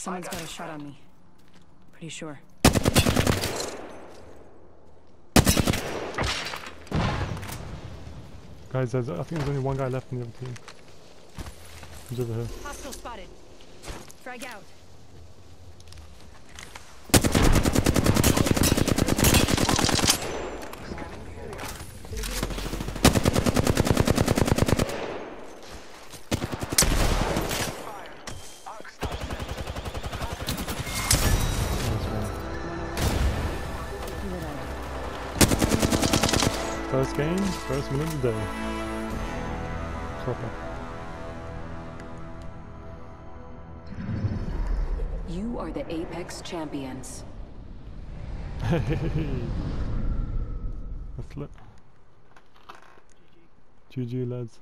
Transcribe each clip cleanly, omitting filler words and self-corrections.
Someone's got a shot on me. Pretty sure. Guys, I think there's only one guy left in the other team. He's over here. Hostile spotted. Frag out. First game, first minute of the day. Proper. You are the Apex champions. Hey, that's lit. GG lads.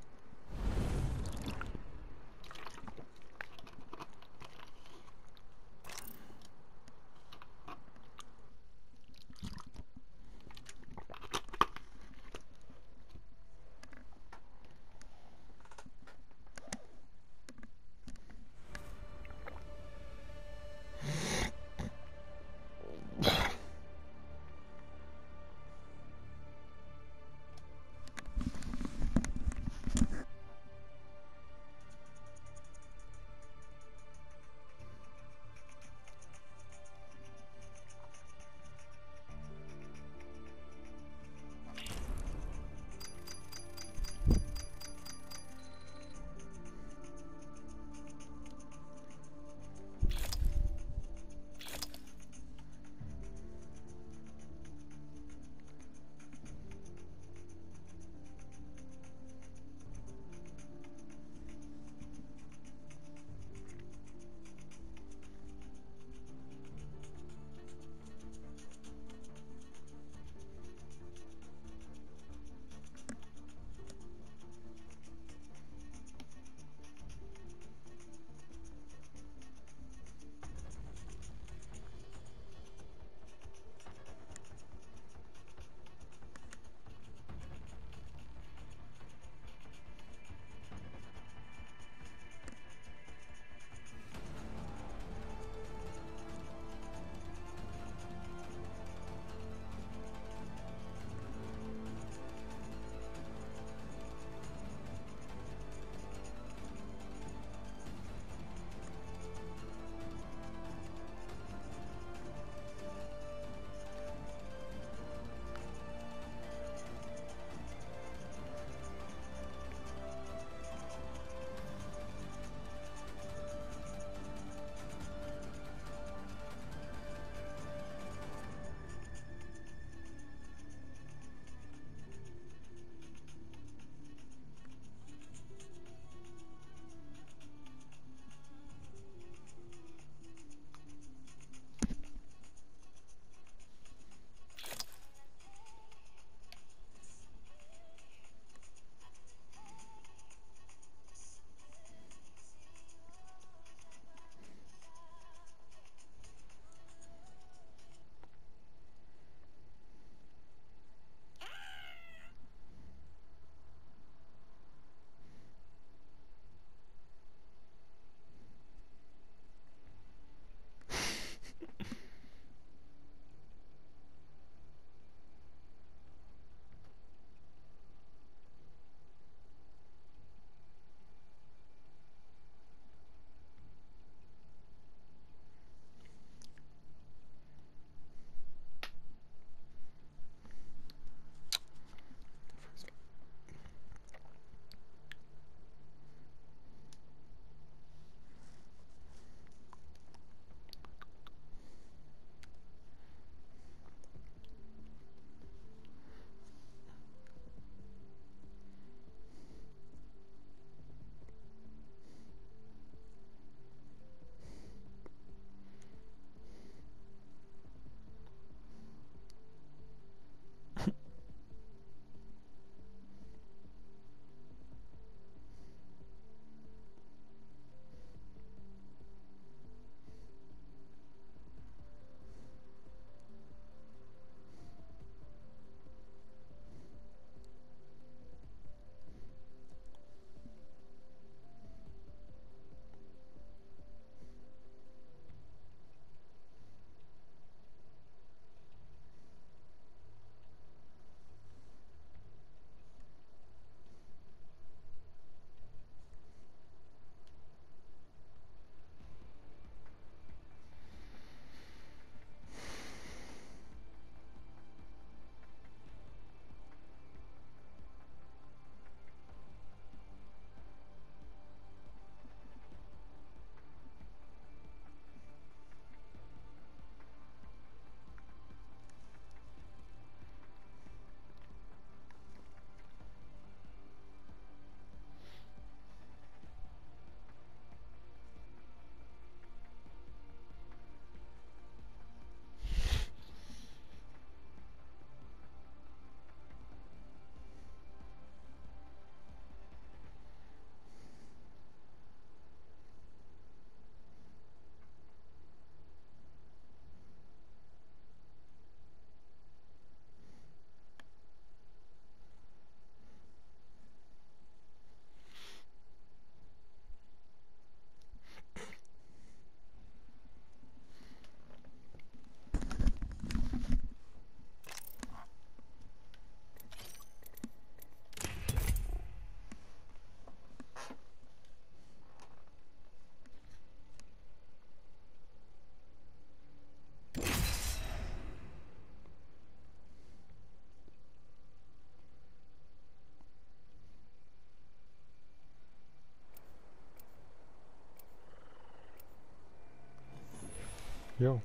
Yo.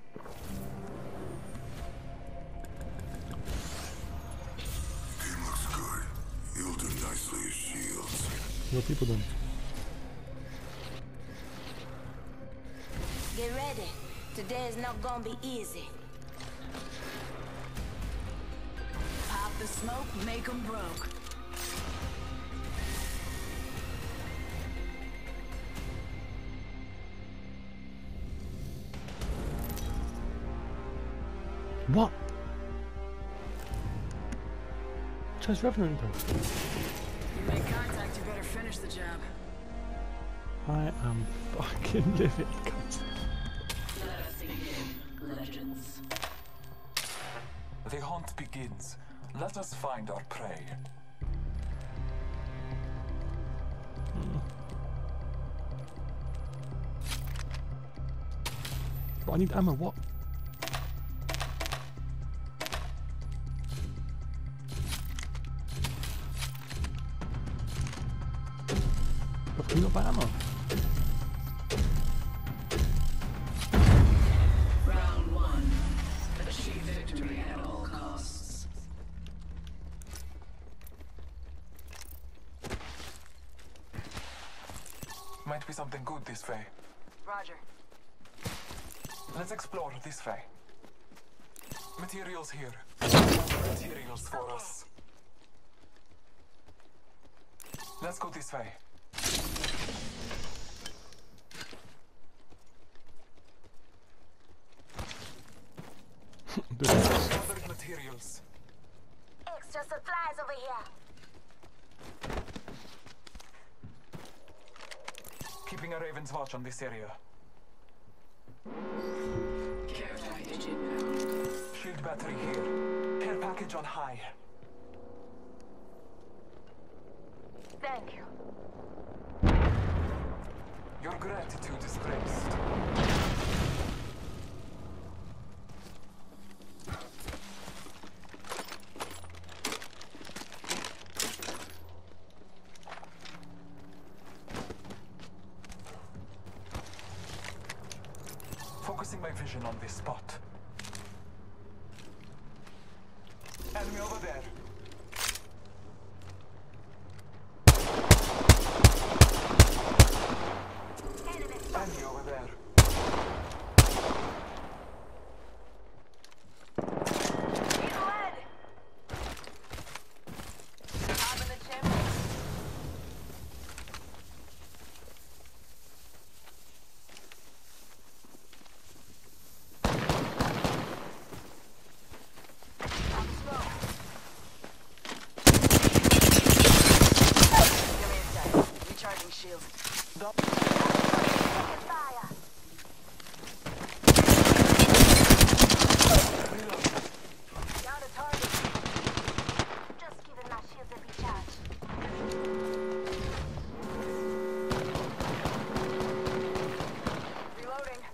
Game looks good. You'll do nicely as shields. Yo, people done. Get ready. Today is not gonna be easy. Pop the smoke, make 'em broke. What? Chase Revenant though. You make contact, you better finish the job. I am fucking livid. Let us begin, legends. The hunt begins. Let us find our prey. But I need ammo, what? But can you not buy ammo? Round 1. Achieve victory at all costs. Might be something good this way. Roger. Let's explore this way. Materials here. Materials for us. Let's go this way. Gathered materials. Extra supplies over here. Keeping a Raven's watch on this area. Care package inbound. Shield battery here. Care package on high. Thank you. Your gratitude is praised. Focusing my vision on this spot. Enemy over there. Enemy over there. Recharging shield. Fire. Down to target. Just giving my shields a recharge. Reloading.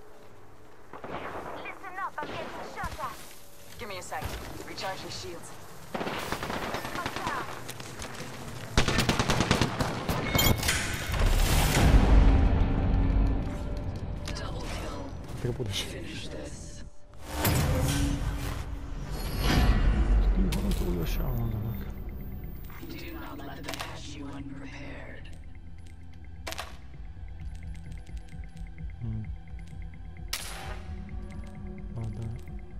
Listen up, I'm getting shot at. Give me a sec. Recharging shields. Watch out. Double kill. I think I put this shit. Finish this. Do you hold on to all your shit around the back? Do not let them catch you unprepared. Like that.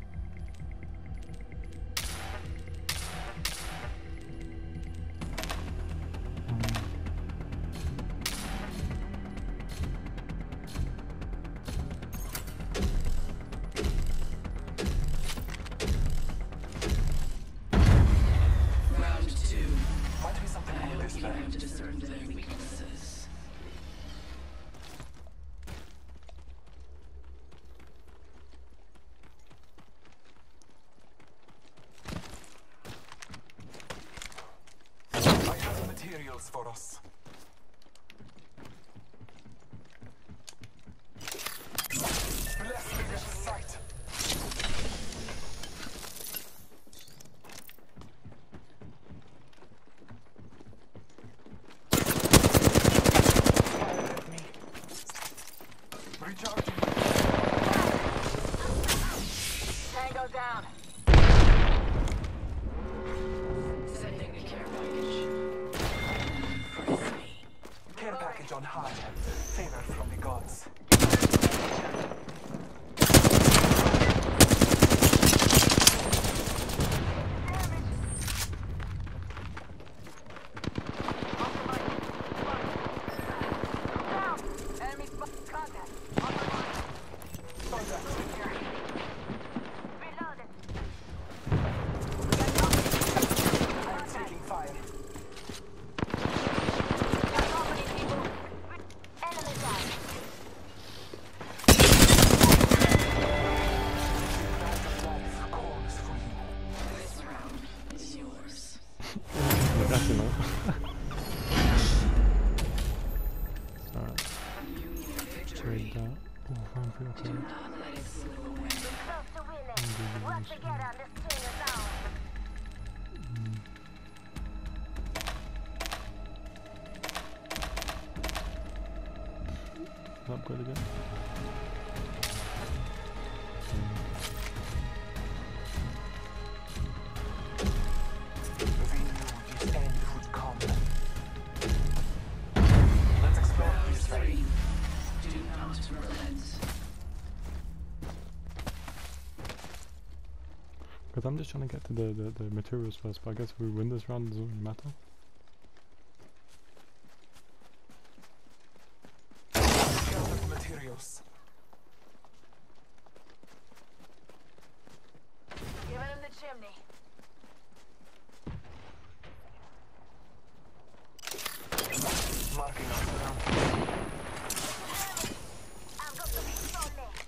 Round 2. Might be something I good hope this you way. have discerned their weaknesses. I have materials for us. Bless me with sight. Fire at me. Recharging. Age on high, favored from the gods. Enemy spot contact. On the line. Reloaded. I'm taking fire. Enemy down. Life calls for you. This round is yours. Like, actually, no. Alright, You need victory. trade that. Oh, I'm pretty okay. Do not let it slip away. Close to winning. Work together, this team is ours. Upgrade again. We knew this end would come. Let's explore Round this way. 3. Do not relent. Because I'm just trying to get to the materials first, but I guess if we win this round, it doesn't really matter. Sheltered materials. Giving him the chimney. Marking our ground. I've got the pistol left.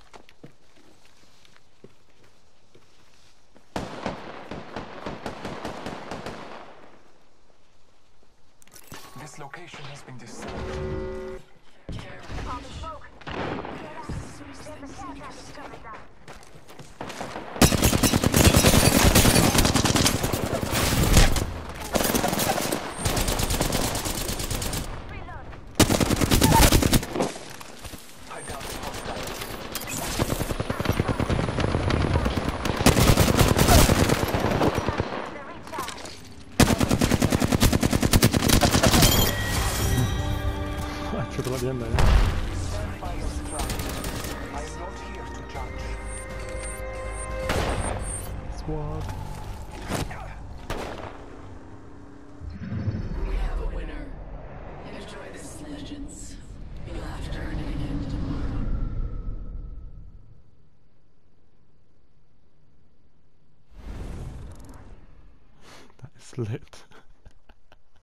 This location has been disturbed. Careful. On the smoke. There's a cat that's coming down. Reload. I doubt it hostile. The recharge. I triple at the end there, yeah. Stand by your stride. I am not here to judge. Squad. We have a winner. Enjoy this, Legends. You'll have to earn it again tomorrow. That is lit.